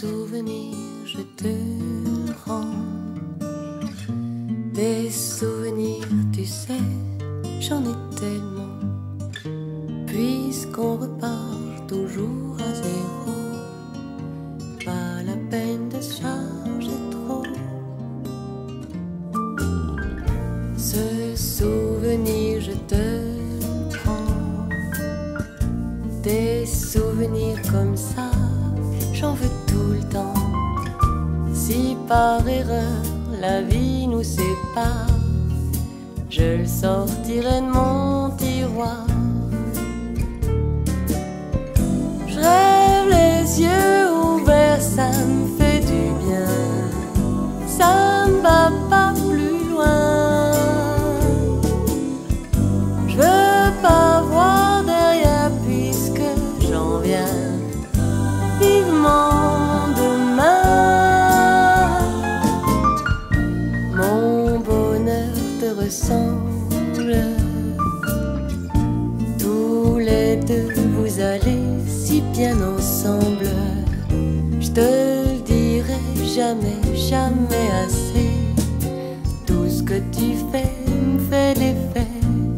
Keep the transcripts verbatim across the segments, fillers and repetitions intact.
souvenirs je te rends. Des souvenirs, tu sais, j'en ai tellement. Puisqu'on repart toujours à zéro, pas la peine de se charger trop. Ce souvenir je te prends. Des souvenirs comme ça, j'en veux tout le temps. Si par erreur la vie nous sépare, je le sortirai de mon tiroir. Je rêve les yeux ouverts, ça me fait du bien. Ça me va pas plus loin. Je veux pas voir derrière puisque j'en viens vivement demain. Mon bonheur te ressemble. Tous les deux vous allez si bien ensemble. Je te le dirai jamais, jamais assez. Tout ce que tu fais me fait l'effet.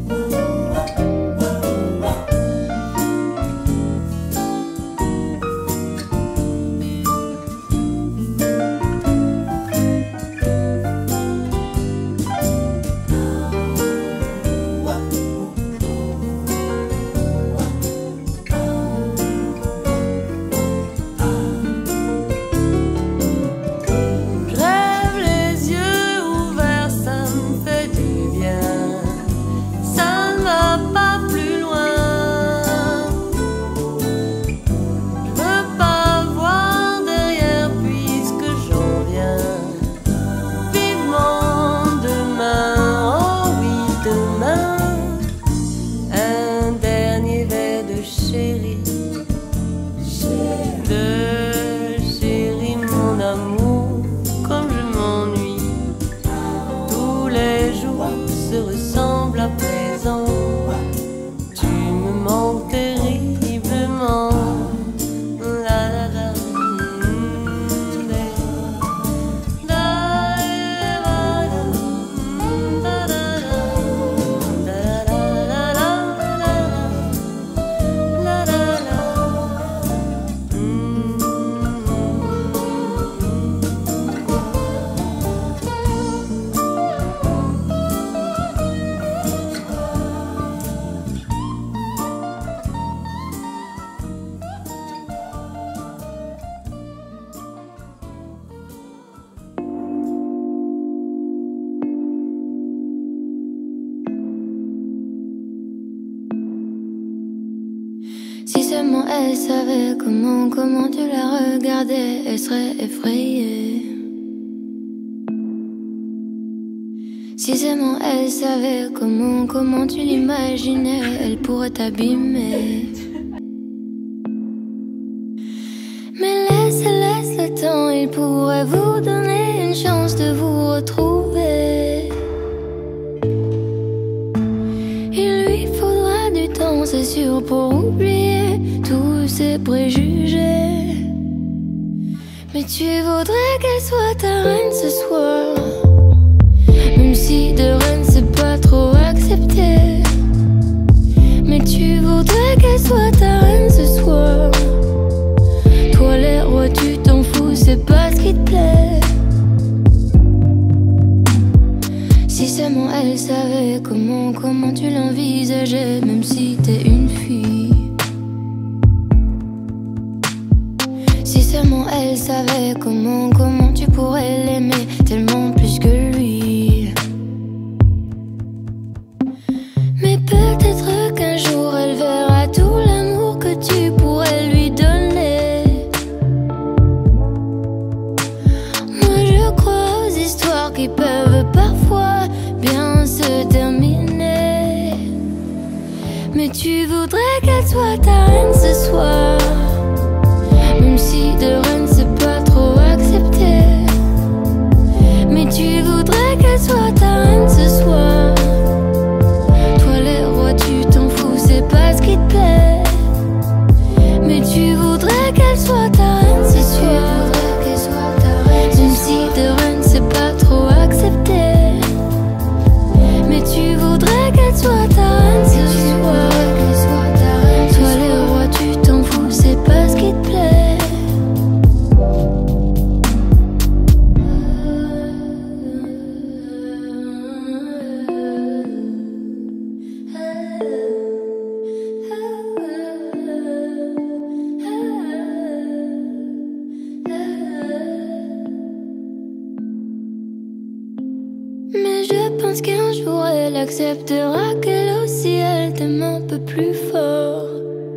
Elle savait comment, comment tu la regardais, elle serait effrayée. Si seulement elle savait comment, comment tu l'imaginais, elle pourrait t'abîmer. Mais laisse, laisse le temps, il pourrait vous donner une chance de vous retrouver. Il lui faudra du temps, c'est sûr, pour oublier tous ses préjugés. Mais tu voudrais qu'elle soit ta reine ce soir, même si de reine c'est pas trop accepté. Mais tu voudrais qu'elle soit ta reine ce soir. Toi les rois tu t'en fous, c'est pas ce qui te plaît. Si seulement elle savait comment, comment tu l'envisageais, même si t'es une fille. Si seulement elle savait comment, comment tu pourrais l'aimer tellement plus que lui. Mais peut-être qu'un jour elle verra tout l'amour que tu pourrais lui donner. Moi je crois aux histoires qui peuvent parfois bien se terminer. Mais tu voudrais qu'elle soit ta reine ce soir, même si de reine c'est pas trop accepté. Mais tu voudrais qu'elle soit ta reine ce soir. Toi les rois tu t'en fous, c'est pas ce qui te plaît. Mais tu voudrais qu'elle soit ta reine ce soir. pense qu'un jour elle acceptera qu'elle aussi elle t'aime un peu plus fort.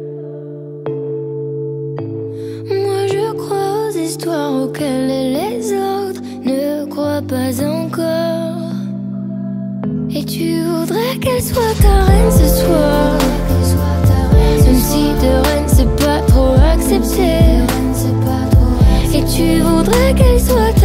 Moi je crois aux histoires auxquelles les autres ne croient pas encore. Et tu voudrais qu'elle soit ta reine ce soir, même si de reine c'est pas trop accepté. Et tu voudrais qu'elle soit